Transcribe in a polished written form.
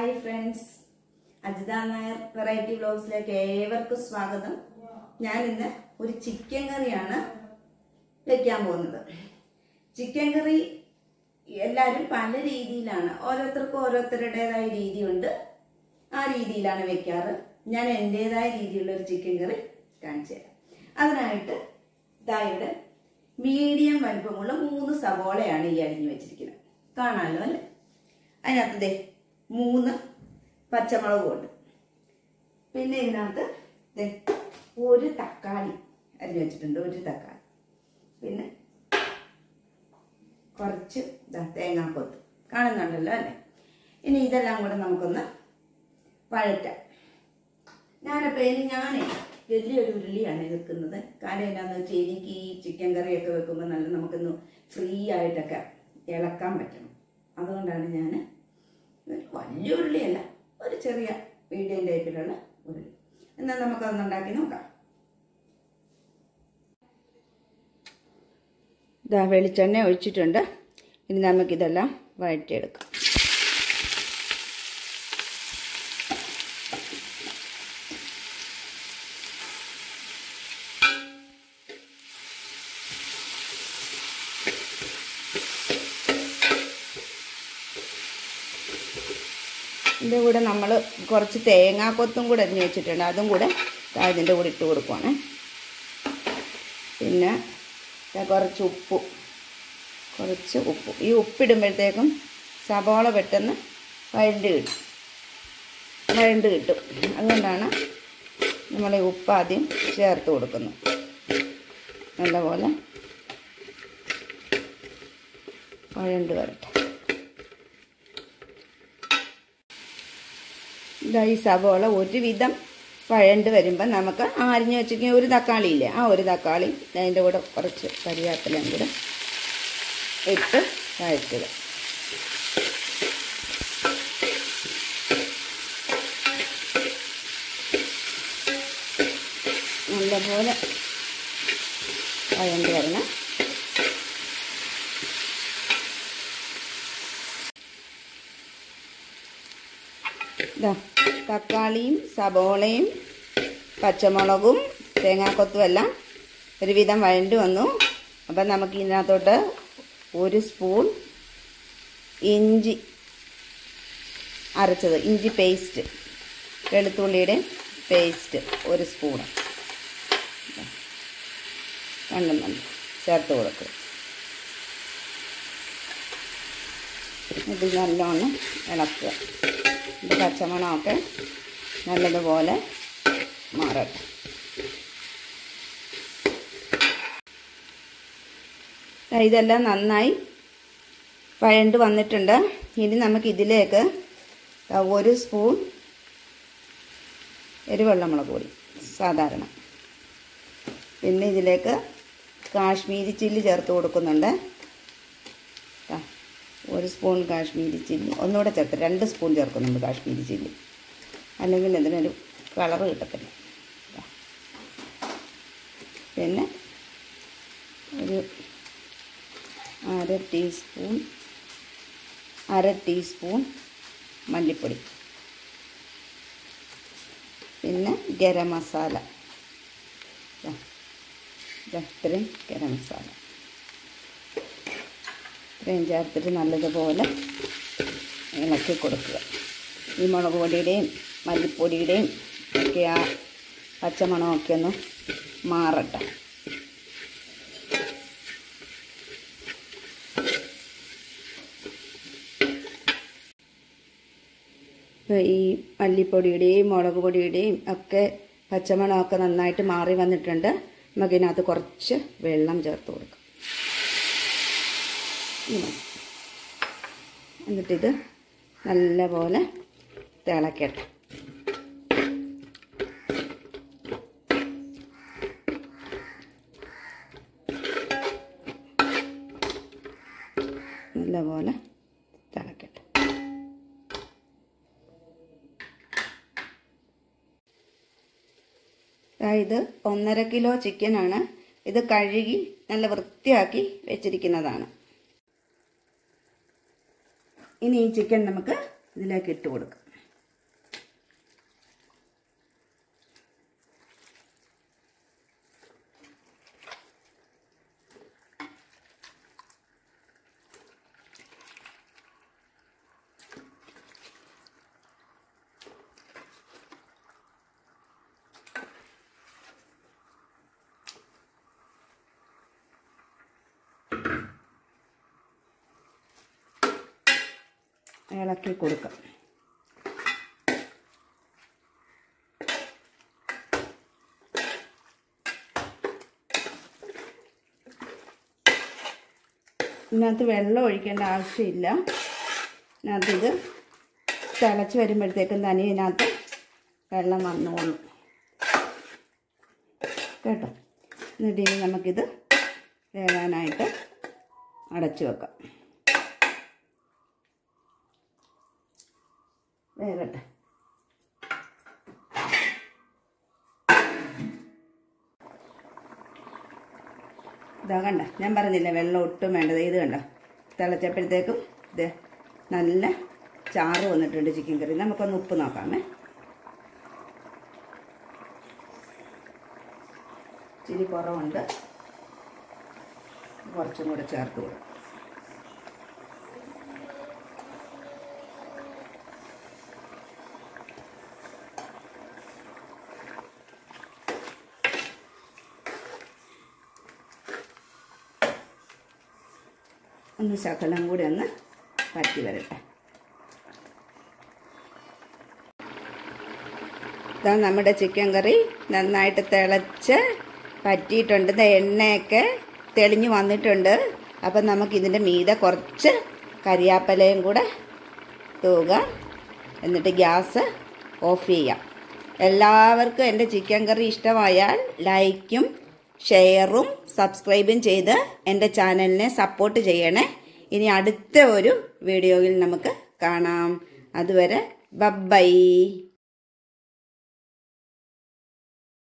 Hi friends, Ajitha Nair variety വ്ലോഗ്സിലേക്ക് ഏവർക്കും സ്വാഗതം. ഞാൻ ഇന്ന് ഒരു ചിക്കൻ കറിയാണ് വെക്കാൻ പോകുന്നത്. ചിക്കൻ കറി എല്ലാവരും പല രീതിയിലാണ്, ഓരോരുത്തർക്കും ഓരോരുത്തരുടേതായ രീതിയുണ്ട്. ആ രീതിയിലാണ് വെക്കാറ്. ഞാൻ എൻ്റെതായ രീതിയിലുള്ള ഒരു ചിക്കൻ കറി കാണിച്ചു തരാം. അതിനായിട്ട് ഇവിടെ മീഡിയം വലുപ്പമുള്ള 3 സവോളയാണ് ഈ അരിഞ്ഞു വെച്ചിരിക്കുന്നത്. കാണാമല്ലോ അല്ലേ? അതിനകത്ത് 3 പച്ചമുളകും ഉണ്ട്. പിന്നെ ഇതിനകത്ത് ഒരു തക്കാളി അരിഞ്ഞു വെച്ചിട്ടുണ്ട്, ഒരു തക്കാളി. പിന്നെ കുറച്ച് തേങ്ങാക്കൊത്ത് കാണുന്നുണ്ടല്ലോ അല്ലേ? ഇനി ഇതെല്ലാം കൂടെ നമുക്കൊന്ന് വഴറ്റാം. ഞാൻ വലിയൊരു ഉരുളിയാണ് വെക്കുന്നത്. കാരണം എന്താണെന്ന് വെച്ചാൽ എനിക്ക് ഈ ചിക്കൻ കറിയൊക്കെ വെക്കുമ്പോൾ നല്ല നമുക്കൊന്ന് ഫ്രീ ആയിട്ടൊക്കെ ഇളക്കാൻ പറ്റണം. അതുകൊണ്ടാണ് ഞാൻ വലിയ ഉരുളിയല്ല, ഒരു ചെറിയ മീഡിയം ടൈപ്പിലുള്ള ഉരുളി. എന്നാൽ നമുക്കതൊന്നുണ്ടാക്കി നോക്കാം. വെളിച്ചെണ്ണ ഒഴിച്ചിട്ടുണ്ട്. ഇനി നമുക്കിതെല്ലാം വഴറ്റിയെടുക്കാം. ഇതിൻ്റെ കൂടെ നമ്മൾ കുറച്ച് തേങ്ങാക്കൊത്തും കൂടെ അരിഞ്ഞ് വെച്ചിട്ടുണ്ട്. അതും കൂടെ ഇതിൻ്റെ കൂടെ ഇട്ട് കൊടുക്കുവാണ്. പിന്നെ കുറച്ച് ഉപ്പ്. ഈ ഉപ്പിടുമ്പോഴത്തേക്കും സവാള പെട്ടെന്ന് വഴണ്ട് കിട്ടും. അതുകൊണ്ടാണ് നമ്മൾ ഈ ഉപ്പ് ആദ്യം ചേർത്ത് കൊടുക്കുന്നത്. നല്ലപോലെ വഴണ്ട് വരട്ടെ. ഈ സവോള ഒരുവിധം വഴണ്ട് വരുമ്പോൾ നമുക്ക് അരിഞ്ഞു വെച്ചിരിക്കുന്ന ഒരു തക്കാളി ഇല്ലേ, ആ ഒരു തക്കാളി അതിൻ്റെ കൂടെ കുറച്ച് കരിവേപ്പിലയും കൂടെ ഇട്ട് വഴറ്റുക. നല്ലപോലെ വഴണ്ട് വരണം. തക്കാളിയും സവോളയും പച്ചമുളകും തേങ്ങാക്കൊത്തും എല്ലാം ഒരുവിധം വഴണ്ട് വന്നു. അപ്പം നമുക്ക് ഇതിനകത്തോട്ട് 1 സ്പൂൺ ഇഞ്ചി അരച്ചത്, ഇഞ്ചി പേസ്റ്റ്, വെളുത്തുള്ളിയുടെ പേസ്റ്റ് 1 സ്പൂണ് രണ്ടും ചേർത്ത് കൊടുക്കുക. ഇത് നല്ലോണം ഇളക്കുക. ഇത് പച്ചമണമൊക്കെ നല്ലതുപോലെ മാറട്ടെ. ഇതെല്ലാം നന്നായി വഴണ്ട് വന്നിട്ടുണ്ട്. ഇനി നമുക്ക് ഇതിലേക്ക് 1 സ്പൂൺ എരിവെള്ള മുളക് പൊടി സാധാരണ, പിന്നെ ഇതിലേക്ക് കാശ്മീരി ചില്ലി ചേർത്ത് കൊടുക്കുന്നുണ്ട്. 1 സ്പൂൺ കാശ്മീരി ചില്ലി, ഒന്നുകൂടെ ചേർത്ത് 2 സ്പൂൺ ചേർക്കുന്നുണ്ട് കാശ്മീരി ചില്ലി, അല്ലെങ്കിൽ ഇതിനൊരു കളറ് കിട്ടത്തില്ല. പിന്നെ ഒരു അര ടീസ്പൂൺ മല്ലിപ്പൊടി, പിന്നെ ഗരം മസാല, ഇത്രയും ഗരം മസാല ഇത്രയും ചേർത്തിട്ട് നല്ലതുപോലെ ഇളക്കി കൊടുക്കുക. ഈ മുളക് പൊടിയുടെയും മല്ലിപ്പൊടിയുടെയും ഒക്കെ ആ പച്ചമണമൊക്കെ ഒന്ന് മാറട്ടെ. ഈ മല്ലിപ്പൊടിയുടെയും മുളക് പൊടിയുടെയും ഒക്കെ പച്ചമണമൊക്കെ നന്നായിട്ട് മാറി വന്നിട്ടുണ്ട്. നമുക്കിതിനകത്ത് കുറച്ച് വെള്ളം ചേർത്ത് കൊടുക്കാം. എന്നിട്ടിത് നല്ലപോലെ തിളക്കട്ടെ. നല്ലപോലെ തിളക്കട്ടെ. ഇത് 1.5 കിലോ ചിക്കനാണ്. ഇത് കഴുകി നല്ല വൃത്തിയാക്കി വെച്ചിരിക്കുന്നതാണ്. ഇനി ഈ ചിക്കൻ നമുക്ക് ഇതിലേക്ക് ഇട്ട് കൊടുക്കാം. ഇളക്കി കൊടുക്കാം. ഇതിനകത്ത് വെള്ളം ഒഴിക്കേണ്ട ആവശ്യമില്ല. ഇതിനകത്ത് ഇത് തിളച്ച് വരുമ്പോഴത്തേക്കും തന്നെ ഇതിനകത്ത് വെള്ളം വന്നോളും കേട്ടോ. എന്നിട്ട് ഇനി നമുക്കിത് വേകാനായിട്ട് അടച്ചു വെക്കാം. വേകട്ടെ. ഇതാ കണ്ട, ഞാൻ പറഞ്ഞില്ല വെള്ളം ഒട്ടും വേണ്ടത്. ഇത് കണ്ട, തിളച്ചപ്പോഴത്തേക്കും ഇത് നല്ല ചാറ് വന്നിട്ടുണ്ട് ചിക്കൻ കറി. നമുക്കൊന്ന് ഉപ്പ് നോക്കാമേ. ഇച്ചിരി കുറവുണ്ട്, കുറച്ചും കൂടെ ചേർത്ത് കൊടുക്കും. ഒന്ന് ശകലം കൂടി ഒന്ന് പറ്റി വരട്ടെ. ഇതാ നമ്മുടെ ചിക്കൻ കറി നന്നായിട്ട് തിളച്ച് പറ്റിയിട്ടുണ്ട്. എണ്ണയൊക്കെ തെളിഞ്ഞു വന്നിട്ടുണ്ട്. അപ്പം നമുക്കിതിൻ്റെ മീതെ കുറച്ച് കരിയാപ്പലയും കൂടെ തൂകാം. എന്നിട്ട് ഗ്യാസ് ഓഫ് ചെയ്യാം. എല്ലാവർക്കും എൻ്റെ ചിക്കൻ കറി ഇഷ്ടമായാൽ ലൈക്കും ഷെയറും സബ്സ്ക്രൈബും ചെയ്ത് എൻ്റെ ചാനലിനെ സപ്പോർട്ട് ചെയ്യണേ. ഇനി അടുത്ത ഒരു വീഡിയോയിൽ നമുക്ക് കാണാം. അതുവരെ ബൈ.